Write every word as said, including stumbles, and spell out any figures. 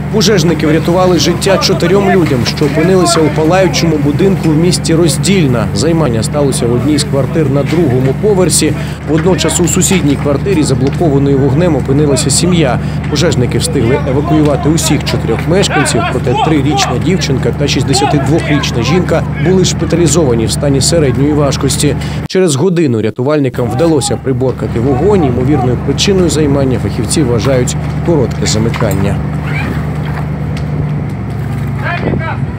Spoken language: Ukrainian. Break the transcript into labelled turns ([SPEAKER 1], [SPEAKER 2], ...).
[SPEAKER 1] Пожежники врятували життя чотирьом людям, що опинилися у палаючому будинку в місті Роздільна. Займання сталося в одній з квартир на другому поверсі. Водночас у сусідній квартирі, заблокованою вогнем, опинилася сім'я. Пожежники встигли евакуювати усіх чотирьох мешканців, проте трирічна дівчинка та шістдесятидвохрічна жінка були шпиталізовані в стані середньої важкості. Через годину рятувальникам вдалося приборкати вогонь. Ймовірною причиною займання фахівці вважають коротке замикання.
[SPEAKER 2] Дай мне каску!